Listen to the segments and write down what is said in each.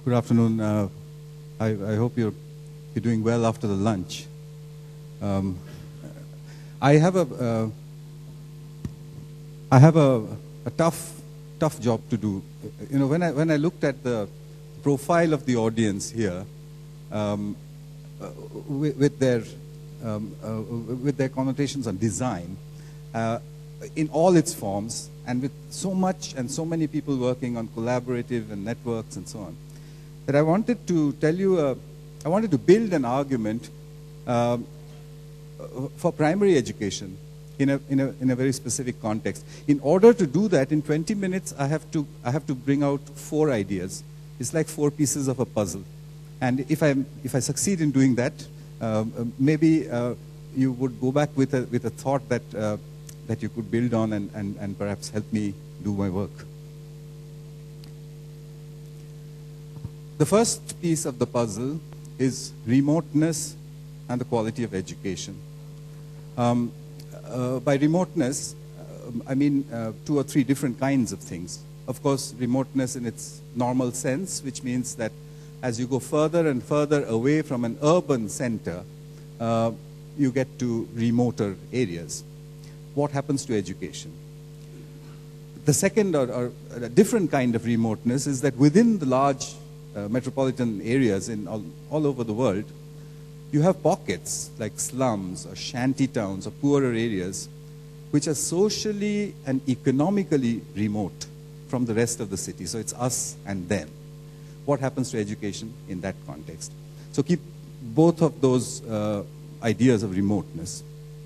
Good afternoon. I hope you're doing well after the lunch. I have a tough job to do. You know, when I looked at the profile of the audience here, with their connotations on design, in all its forms, and with so much and so many people working on collaborative and networks and so on, that I wanted to tell you, I wanted to build an argument for primary education in a very specific context. In order to do that, in 20 minutes, I have to bring out 4 ideas. It's like 4 pieces of a puzzle. And if I succeed in doing that, maybe you would go back with a thought that you could build on and perhaps help me do my work. The first piece of the puzzle is remoteness and the quality of education. By remoteness, I mean 2 or 3 different kinds of things. Of course, remoteness in its normal sense, which means that as you go further and further away from an urban center, you get to remoter areas. What happens to education? The second or a different kind of remoteness is that within the large metropolitan areas in all over the world, you have pockets like slums or shanty towns or poorer areas which are socially and economically remote from the rest of the city. So it's us and them. What happens to education in that context? So keep both of those ideas of remoteness.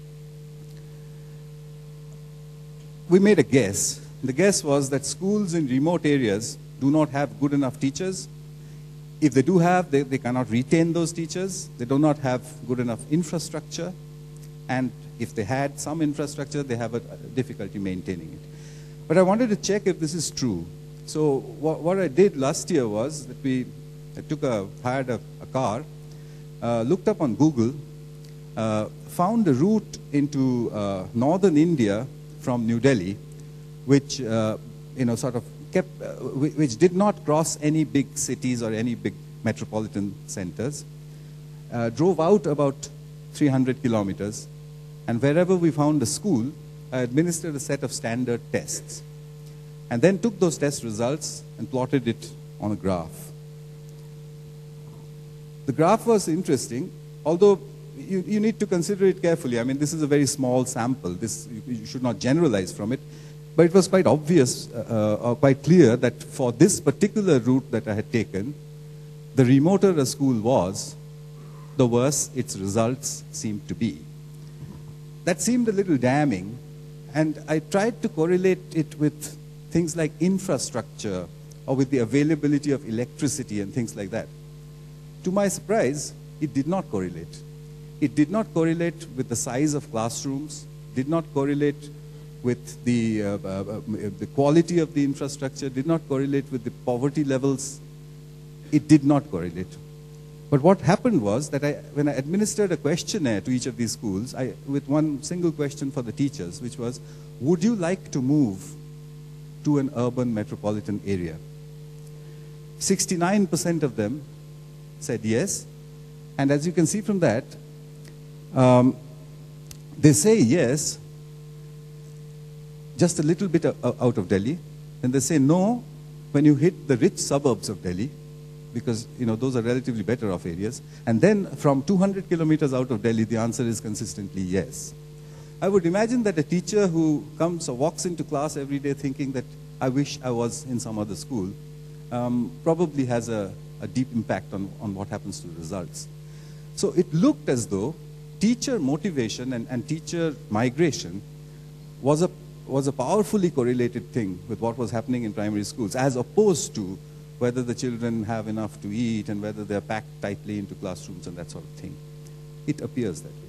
We made a guess. The guess was that schools in remote areas do not have good enough teachers. If they do have, they cannot retain those teachers. They do not have good enough infrastructure. And if they had some infrastructure, they have a difficulty maintaining it. But I wanted to check if this is true. So what I did last year was that I hired a car, looked up on Google, found a route into northern India from New Delhi, which sort of which did not cross any big cities or any big metropolitan centers, drove out about 300 kilometers, and wherever we found a school, I administered a set of standard tests, and then took those test results and plotted it on a graph. The graph was interesting, although you need to consider it carefully. I mean, this is a very small sample. You should not generalize from it. But it was quite obvious, or quite clear, that for this particular route that I had taken, the remoter a school was, the worse its results seemed to be. That seemed a little damning, and I tried to correlate it with things like infrastructure, or with the availability of electricity and things like that. To my surprise, it did not correlate. It did not correlate with the size of classrooms, did not correlate with the quality of the infrastructure, did not correlate with the poverty levels. It did not correlate. But what happened was that when I administered a questionnaire to each of these schools, with one single question for the teachers, which was, would you like to move to an urban metropolitan area? 69% of them said yes. And as you can see from that, they say yes, just a little bit out of Delhi, and they say no when you hit the rich suburbs of Delhi, because those are relatively better off areas. And then from 200 kilometers out of Delhi, the answer is consistently yes. I would imagine that a teacher who comes or walks into class every day thinking that I wish I was in some other school, probably has a deep impact on what happens to the results. So it looked as though teacher motivation and teacher migration was a powerfully correlated thing with what was happening in primary schools, as opposed to whether the children have enough to eat and whether they're packed tightly into classrooms and that sort of thing. It appears that way.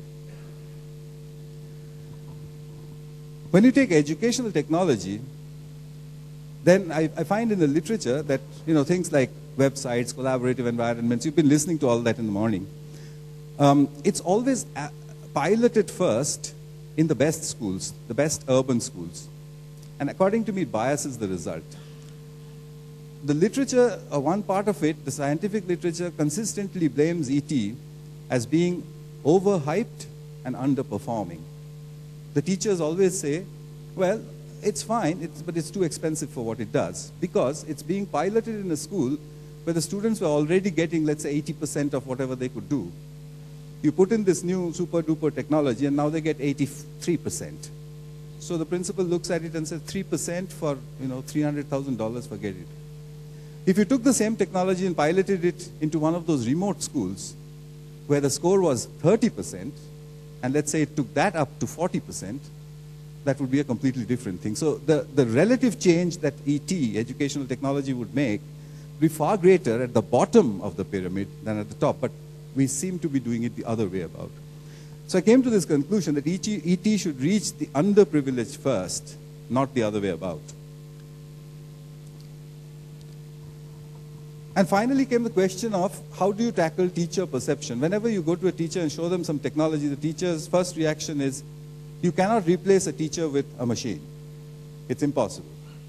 When you take educational technology, then I find in the literature that things like websites, collaborative environments, you've been listening to all that in the morning. It's always piloted first in the best schools, the best urban schools. And according to me, it biases the result. the literature, one part of it, the scientific literature, consistently blames ET as being overhyped and underperforming. The teachers always say, well, it's fine, but it's too expensive for what it does, because it's being piloted in a school where the students were already getting, let's say, 80% of whatever they could do. You put in this new super-duper technology, and now they get 83%. So the principal looks at it and says, 3% for $300,000, forget it. If you took the same technology and piloted it into one of those remote schools where the score was 30%, and let's say it took that up to 40%, that would be a completely different thing. So the relative change that ET, educational technology, would make would be far greater at the bottom of the pyramid than at the top. But we seem to be doing it the other way about. So I came to this conclusion that ET should reach the underprivileged first, not the other way about. And finally came the question of how do you tackle teacher perception. Whenever you go to a teacher and show them some technology, the teacher's first reaction is, you cannot replace a teacher with a machine. It's impossible.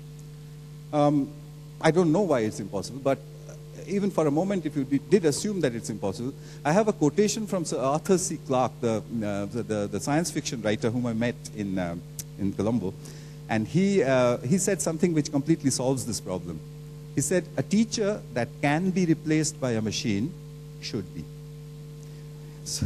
I don't know why it's impossible, but even for a moment, if you did assume that it's impossible, I have a quotation from Sir Arthur C. Clarke, the science fiction writer whom I met in Colombo, and he said something which completely solves this problem. He said, a teacher that can be replaced by a machine should be. So,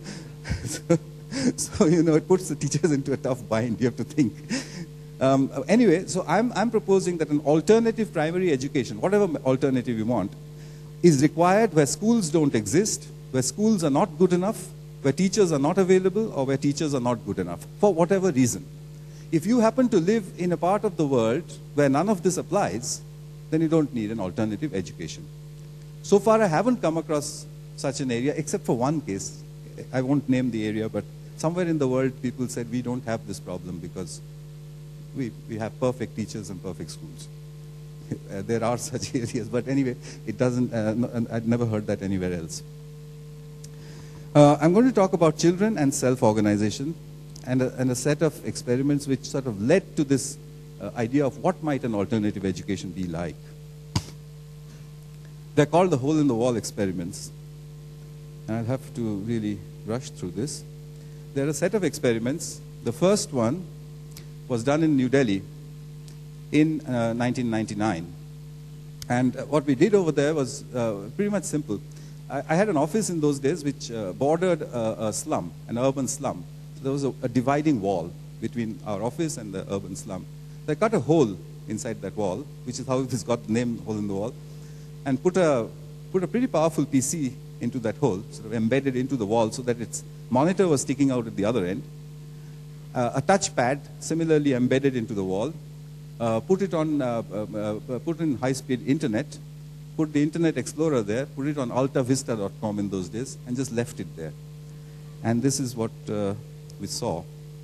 it puts the teachers into a tough bind. You have to think. Anyway, so I'm proposing that an alternative primary education, whatever alternative you want, is required where schools don't exist, where schools are not good enough, where teachers are not available, or where teachers are not good enough, for whatever reason. If you happen to live in a part of the world where none of this applies, then you don't need an alternative education. So far, I haven't come across such an area, except for one case. I won't name the area, but somewhere in the world, people said, we don't have this problem because we have perfect teachers and perfect schools. There are such areas, but anyway, it doesn't, I'd never heard that anywhere else. I'm going to talk about children and self-organization and a set of experiments which sort of led to this idea of what might an alternative education be like. They're called the hole-in-the-wall experiments. And I'll have to really rush through this. There are a set of experiments. The first one was done in New Delhi in 1999. And what we did over there was pretty much simple. I had an office in those days which bordered a slum, an urban slum. So there was a dividing wall between our office and the urban slum. So I cut a hole inside that wall, which is how this got the name hole in the wall, and put a pretty powerful PC into that hole, sort of embedded into the wall so that its monitor was sticking out at the other end. A touchpad similarly embedded into the wall. Put in high-speed internet. Put the Internet Explorer there. Put it on altavista.com in those days, and just left it there. And this is what we saw.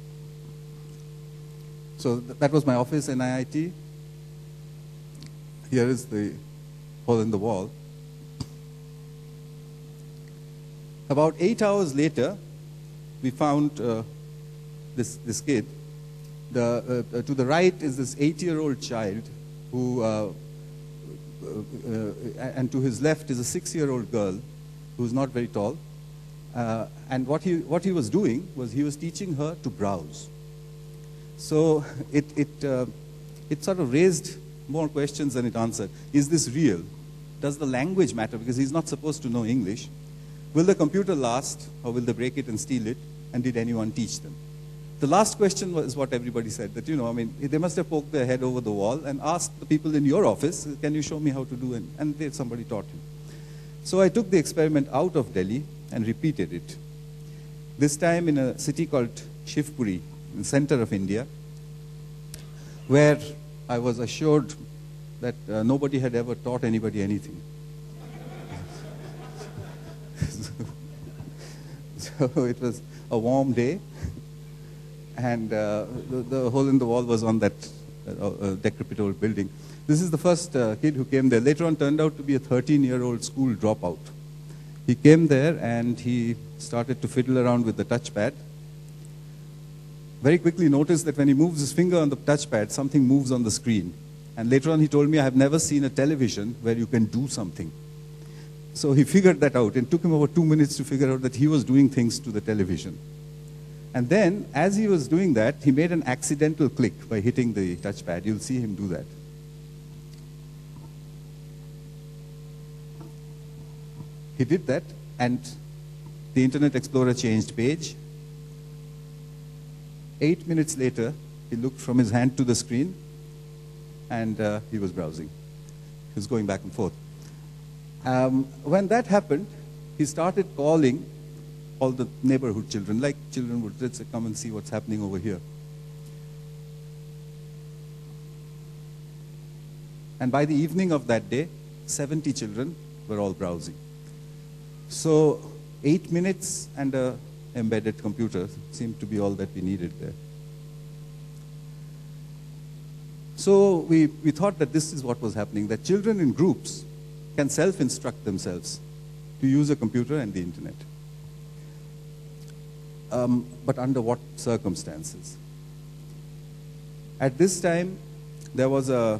So that was my office in IIT. Here is the hole in the wall. About 8 hours later, we found this kid. To the right is this 8-year-old child who, and to his left is a 6-year-old girl who's not very tall. And what he was doing was he was teaching her to browse. So it sort of raised more questions than it answered. Is this real? Does the language matter? Because he's not supposed to know English. Will the computer last, or will they break it and steal it? And did anyone teach them? The last question was what everybody said, that, they must have poked their head over the wall and asked the people in your office, can you show me how to do it? And somebody taught him. So I took the experiment out of Delhi and repeated it. This time in a city called Shivpuri, in the center of India, where I was assured that nobody had ever taught anybody anything. So it was a warm day, and the hole in the wall was on that decrepit old building. This is the first kid who came there. Later on turned out to be a 13-year-old school dropout. He came there and he started to fiddle around with the touchpad. Very quickly noticed that when he moves his finger on the touchpad, something moves on the screen. And later on he told me, I have never seen a television where you can do something. So he figured that out. It took him about 2 minutes to figure out that he was doing things to the television. And then, as he was doing that, he made an accidental click by hitting the touchpad. You'll see him do that. He did that, and the Internet Explorer changed page. 8 minutes later, he looked from his hand to the screen, and he was browsing. He was going back and forth. When that happened, he started calling all the neighborhood children, like children would, let's say, come and see what's happening over here. And by the evening of that day, 70 children were all browsing. So 8 minutes and an embedded computer seemed to be all that we needed there. So we thought that this is what was happening, that children in groups can self-instruct themselves to use a computer and the internet. But under what circumstances? At this time, there was the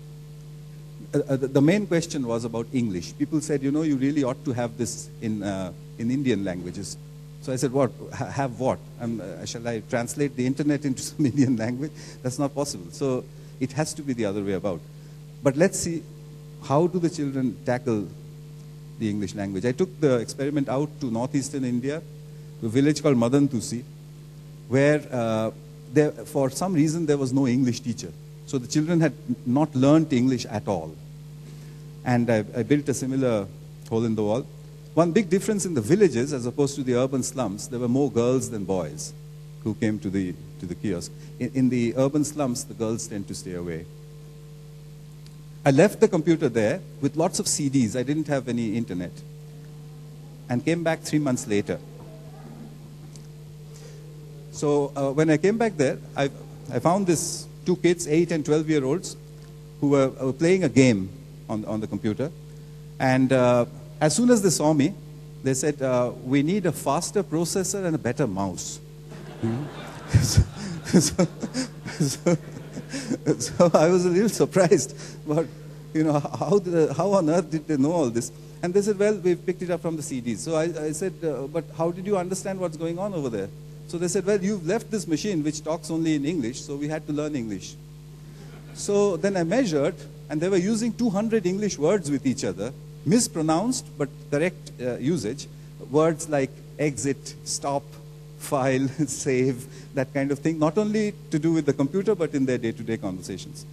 main question was about English. People said, you know, you really ought to have this in Indian languages. So I said, what? Have what? Shall I translate the internet into some Indian language? That's not possible. So it has to be the other way about. But let's see, how do the children tackle the English language? I took the experiment out to northeastern India, to a village called Madantusi, where for some reason there was no English teacher. So the children had not learned English at all. And I built a similar hole in the wall. One big difference in the villages, as opposed to the urban slums, there were more girls than boys who came to the kiosk. In the urban slums, the girls tend to stay away. I left the computer there with lots of CDs. I didn't have any internet. And came back 3 months later. So when I came back there, I found these 2 kids, 8 and 12-year-olds, who were playing a game on the computer. And as soon as they saw me, they said, we need a faster processor and a better mouse. So I was a little surprised. But, you know, how on earth did they know all this? And they said, well, we've picked it up from the CDs. So I said, but how did you understand what's going on over there? So they said, well, you've left this machine which talks only in English, so we had to learn English. So then I measured, and they were using 200 English words with each other, mispronounced but correct usage. Words like exit, stop, file, save, that kind of thing, not only to do with the computer, but in their day-to-day conversations.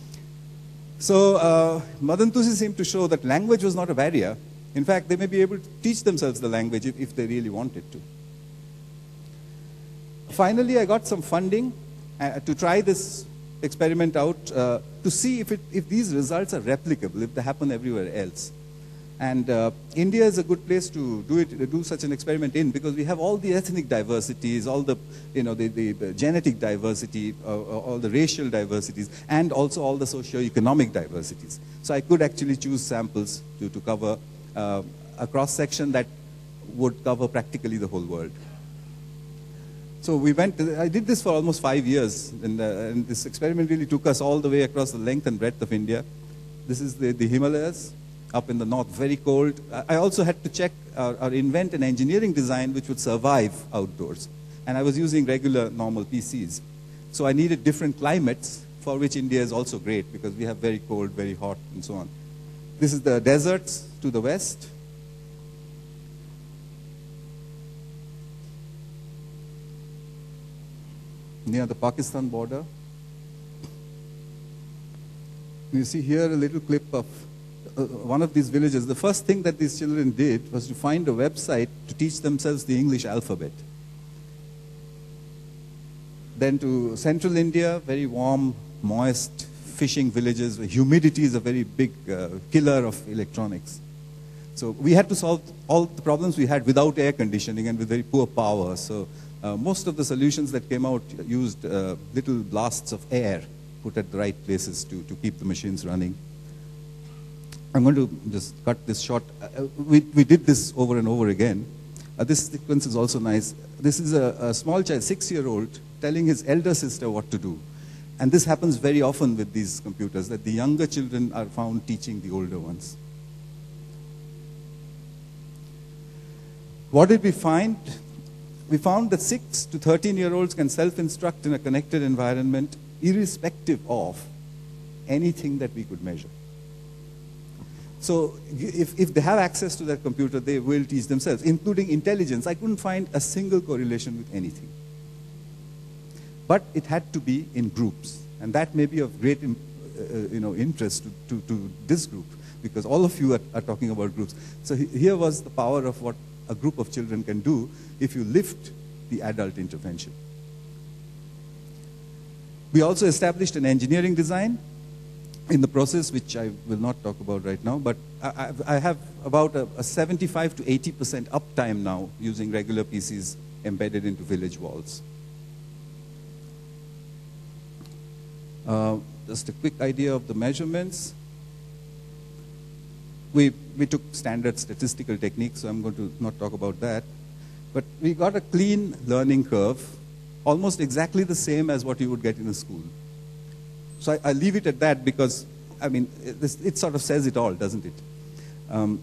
So Madantusi seemed to show that language was not a barrier. In fact, they may be able to teach themselves the language if they really wanted to. Finally, I got some funding to try this experiment out to see if these results are replicable, if they happen everywhere else. And India is a good place to do such an experiment in, because we have all the ethnic diversities, all the, the genetic diversity, all the racial diversities, and also all the socio-economic diversities. So I could actually choose samples to cover a cross-section that would cover practically the whole world. So I did this for almost 5 years, and this experiment really took us all the way across the length and breadth of India. This is the Himalayas, up in the north, very cold. I also had to check or invent an engineering design which would survive outdoors. And I was using regular, normal PCs. So I needed different climates, for which India is also great, because we have very cold, very hot, and so on. This is the deserts to the west. Near the Pakistan border. You see here a little clip of one of these villages. The first thing that these children did was to find a website to teach themselves the English alphabet. Then to central India, very warm, moist, fishing villages where humidity is a very big killer of electronics. So we had to solve all the problems we had without air conditioning and with very poor power. So most of the solutions that came out used little blasts of air put at the right places to keep the machines running. I'm going to just cut this short. We did this over and over again. This sequence is also nice. This is a small child, 6-year-old, telling his elder sister what to do. And this happens very often with these computers, that the younger children are found teaching the older ones. What did we find? We found that 6 to 13-year-olds can self-instruct in a connected environment irrespective of anything that we could measure. So if they have access to that computer, they will teach themselves, including intelligence. I couldn't find a single correlation with anything. But it had to be in groups. And that may be of great interest to this group, because all of you are talking about groups. So here was the power of what a group of children can do if you lift the adult intervention. We also established an engineering design in the process, which I will not talk about right now, but I have about a 75 to 80% uptime now using regular PCs embedded into village walls. Just a quick idea of the measurements. We took standard statistical techniques, so I'm going to not talk about that. But we got a clean learning curve, almost exactly the same as what you would get in a school. So I leave it at that because, I mean, it sort of says it all, doesn't it?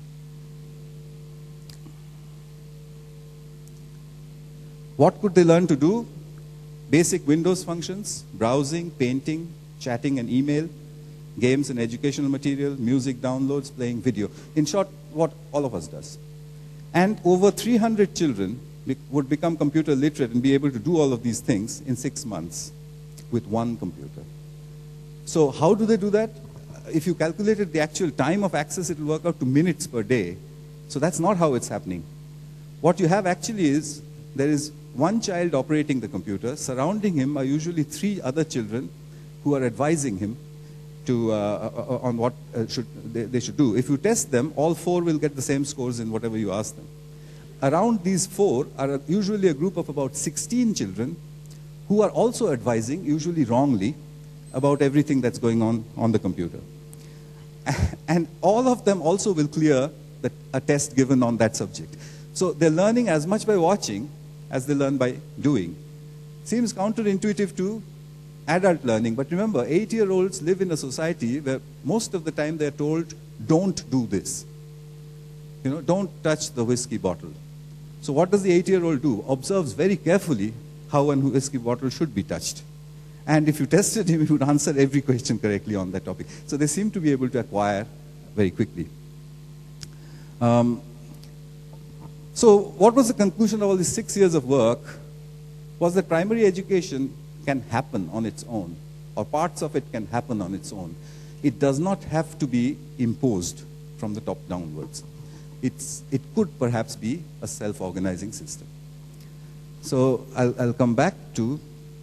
What could they learn to do? Basic Windows functions, browsing, painting, chatting and email, games and educational material, music downloads, playing video. In short, what all of us does. And over 300 children would become computer literate and be able to do all of these things in 6 months with one computer. So how do they do that? If you calculated the actual time of access, it will work out to minutes per day. So that's not how it's happening. What you have actually is, there is one child operating the computer. Surrounding him are usually 3 other children who are advising him on what they should do. If you test them, all 4 will get the same scores in whatever you ask them. Around these 4 are usually a group of about 16 children who are also advising, usually wrongly, about everything that's going on the computer. And all of them also will clear a test given on that subject. So they're learning as much by watching as they learn by doing. Seems counterintuitive to adult learning, but remember, 8-year-olds live in a society where most of the time they're told, don't do this. You know, don't touch the whiskey bottle. So what does the 8-year-old do? Observes very carefully how a whiskey bottle should be touched. And if you tested him, he would answer every question correctly on that topic. So they seem to be able to acquire very quickly. So what was the conclusion of all these 6 years of work? Was that primary education can happen on its own, or parts of it can happen on its own. It does not have to be imposed from the top downwards. It could perhaps be a self-organizing system. So I'll come back to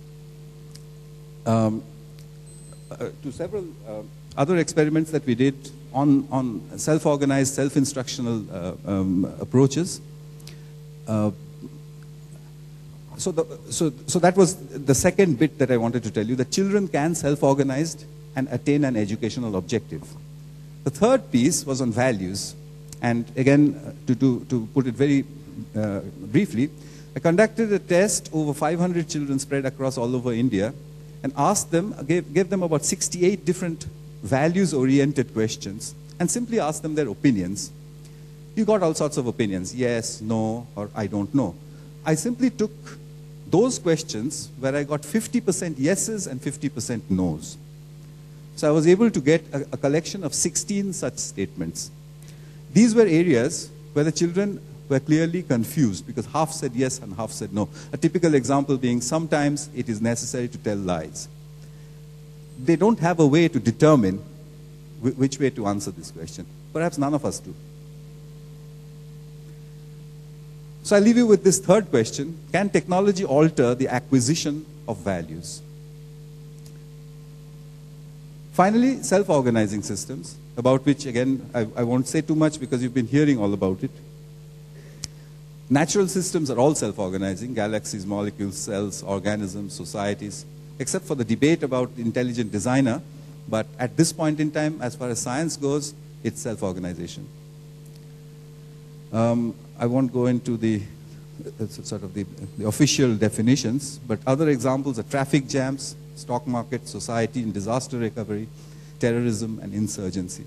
several other experiments that we did on self-organized, self-instructional approaches. So that was the second bit that I wanted to tell you, that children can self-organize and attain an educational objective. The third piece was on values. And again, to put it very briefly, I conducted a test over 500 children spread across all over India, and asked them, gave them about 68 different values-oriented questions, and simply asked them their opinions. You got all sorts of opinions, yes, no, or I don't know. I simply took those questions where I got 50% yeses and 50% no's. So I was able to get a collection of 16 such statements. These were areas where the children were clearly confused because half said yes and half said no. A typical example being, sometimes it is necessary to tell lies. They don't have a way to determine which way to answer this question. Perhaps none of us do. So I leave you with this third question: can technology alter the acquisition of values? Finally, self-organizing systems, about which, again, I won't say too much because you've been hearing all about it. Natural systems are all self-organizing: galaxies, molecules, cells, organisms, societies, except for the debate about the intelligent designer. But at this point in time, as far as science goes, it's self-organization. I won't go into the official definitions, but other examples are traffic jams, stock market, society and disaster recovery, terrorism and insurgency.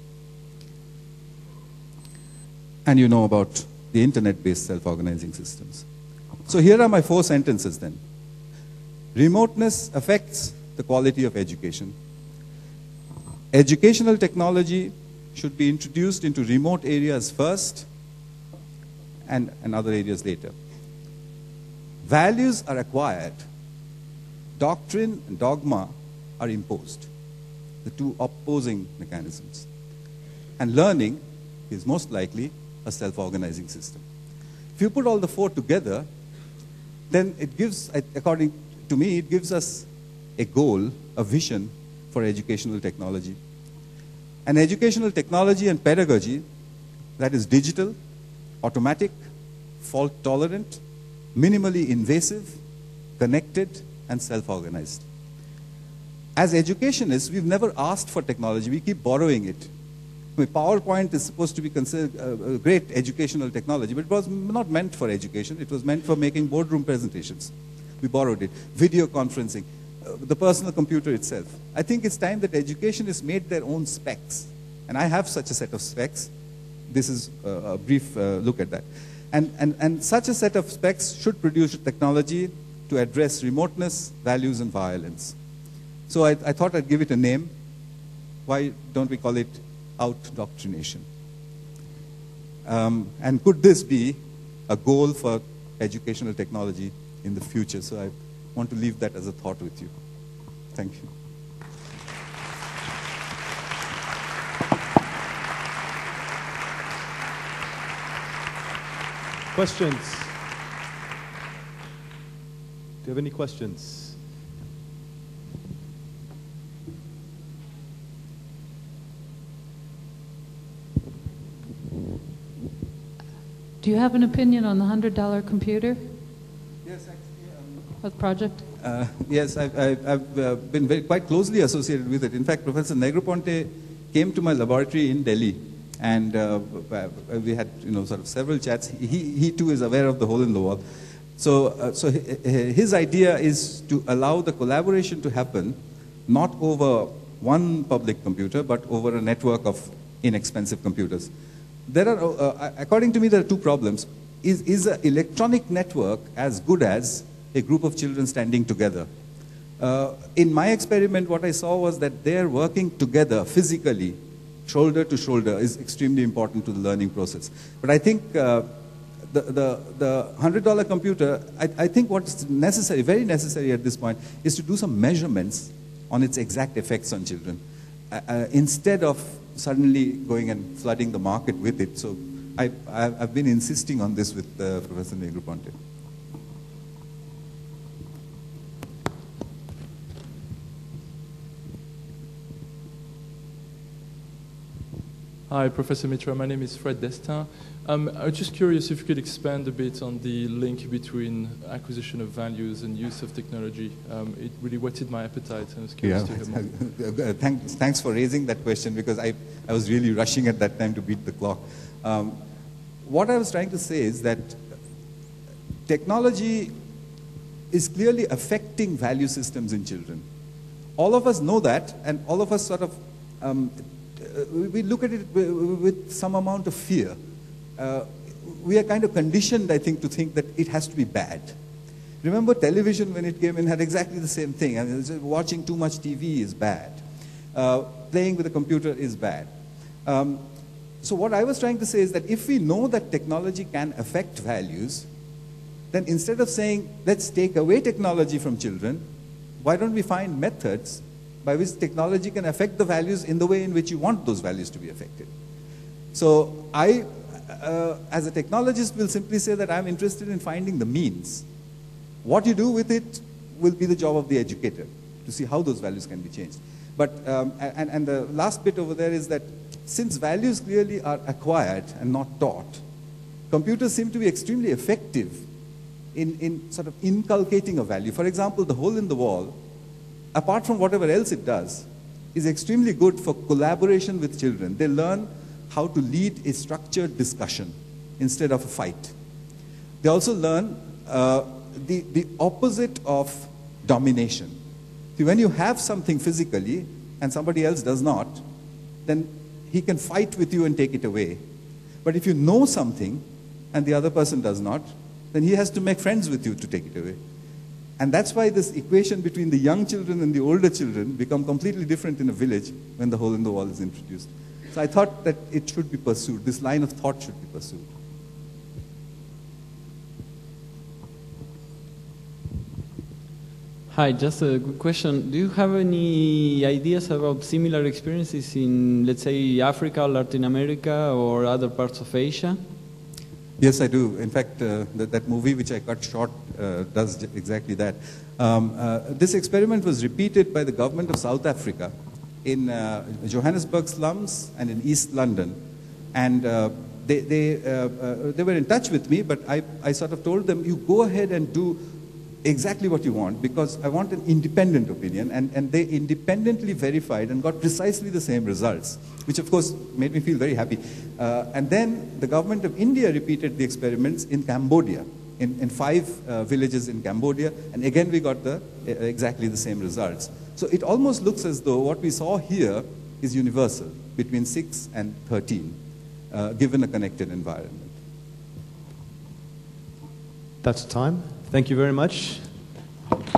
And you know about the internet-based self-organizing systems. So here are my 4 sentences then. Remoteness affects the quality of education. Educational technology should be introduced into remote areas first and other areas later. Values are acquired. Doctrine and dogma are imposed. The two opposing mechanisms. And learning is most likely a self-organizing system. If you put all the 4 together, then it gives, according to me, it gives us a goal, a vision for educational technology. An educational technology and pedagogy that is digital, automatic, fault-tolerant, minimally invasive, connected, and self-organized. As educationists, we've never asked for technology. We keep borrowing it. I mean, PowerPoint is supposed to be considered a great educational technology, but it was not meant for education. It was meant for making boardroom presentations. We borrowed it. Video conferencing, the personal computer itself. I think it's time that educationists made their own specs. And I have such a set of specs. This is a brief look at that. And such a set of specs should produce technology to address remoteness, values, and violence. So I thought I'd give it a name. Why don't we call it Outdoctrination? And could this be a goal for educational technology in the future? So I want to leave that as a thought with you. Thank you. Questions? Do you have any questions? Do you have an opinion on the $100 computer? Yes, actually. What project? Yes, I've been quite closely associated with it. In fact, Professor Negroponte came to my laboratory in Delhi, and we had sort of several chats. He too is aware of the hole in the wall. So his idea is to allow the collaboration to happen not over one public computer, but over a network of inexpensive computers. There are, according to me, there are 2 problems. Is an electronic network as good as a group of children standing together? In my experiment, what I saw was that their working together physically, shoulder to shoulder, is extremely important to the learning process. But I think the $100 computer, I think what's necessary, very necessary at this point, is to do some measurements on its exact effects on children, instead of suddenly going and flooding the market with it. So I've been insisting on this with Professor Negroponte. Hi, Professor Mitra. My name is Fred Destin. I was just curious if you could expand a bit on the link between acquisition of values and use of technology. It really whetted my appetite, and I was curious to hear more. Thanks for raising that question, because I was really rushing at that time to beat the clock. What I was trying to say is that technology is clearly affecting value systems in children. All of us know that, and all of us sort of we look at it with some amount of fear. We are kind of conditioned, I think, to think that it has to be bad. Remember television when it came in had exactly the same thing. I mean, watching too much TV is bad. Playing with a computer is bad. So what I was trying to say is that if we know that technology can affect values, then instead of saying, let's take away technology from children, why don't we find methods by which technology can affect the values in the way in which you want those values to be affected? So I, as a technologist, will simply say that I'm interested in finding the means. What you do with it will be the job of the educator, to see how those values can be changed. But, and the last bit over there is that since values clearly are acquired and not taught, computers seem to be extremely effective in sort of inculcating a value. For example, the hole in the wall, apart from whatever else it does, is extremely good for collaboration with children. They learn how to lead a structured discussion instead of a fight. They also learn the opposite of domination. See, when you have something physically and somebody else does not, then he can fight with you and take it away. But if you know something and the other person does not, then he has to make friends with you to take it away. And that's why this equation between the young children and the older children become completely different in a village when the hole in the wall is introduced. So I thought that it should be pursued. This line of thought should be pursued. Hi, just a quick question. Do you have any ideas about similar experiences in, let's say, Africa, Latin America, or other parts of Asia? Yes, I do. In fact, that movie which I cut short does exactly that. This experiment was repeated by the government of South Africa in Johannesburg slums and in East London. And they were in touch with me, but I sort of told them, you go ahead and do exactly what you want, because I want an independent opinion. And they independently verified and got precisely the same results, which of course made me feel very happy. And then the government of India repeated the experiments in Cambodia, in 5 villages in Cambodia, and again we got exactly the same results. So it almost looks as though what we saw here is universal between 6 and 13, given a connected environment. That's time. Thank you very much.